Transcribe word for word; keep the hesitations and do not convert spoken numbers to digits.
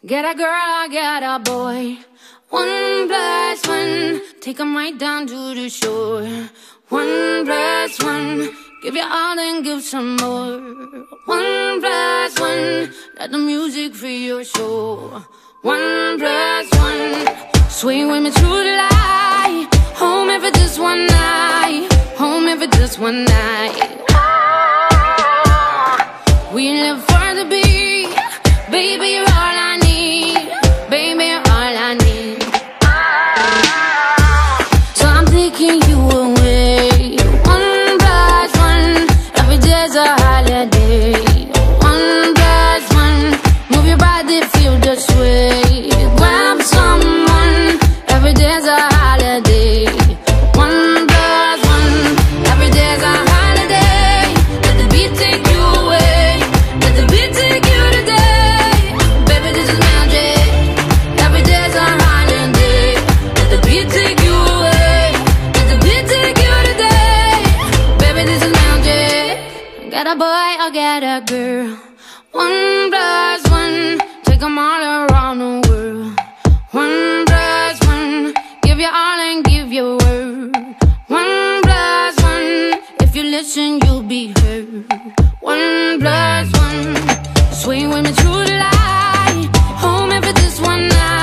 Get a girl, I get a boy. One plus one, take 'em right down to the shore. One plus one, give you all and give some more. One plus one, let the music free your soul. One plus one, swing with me through the light. Home if it's just one night. Home if it's just one night. We live for the beat. Baby, you're all I need. Baby, you're all I need. So I'm taking you away. One plus one, every day's a holiday. One plus one, move your body, feel the sway. Grab someone, every day's a holiday. One plus one, every day's a holiday. Let the beat take you away. Let the beat take you today. Baby, this is magic. Every day's a holiday. Let the beat take you away. Let the beat take you today. Baby, this is magic. Get a boy or get a girl. One plus one, take 'em all around the world. One plus one, give you all and give your word. One plus one, if you listen, you'll be heard. One plus one, swing with me through the light. Home if it's just one night.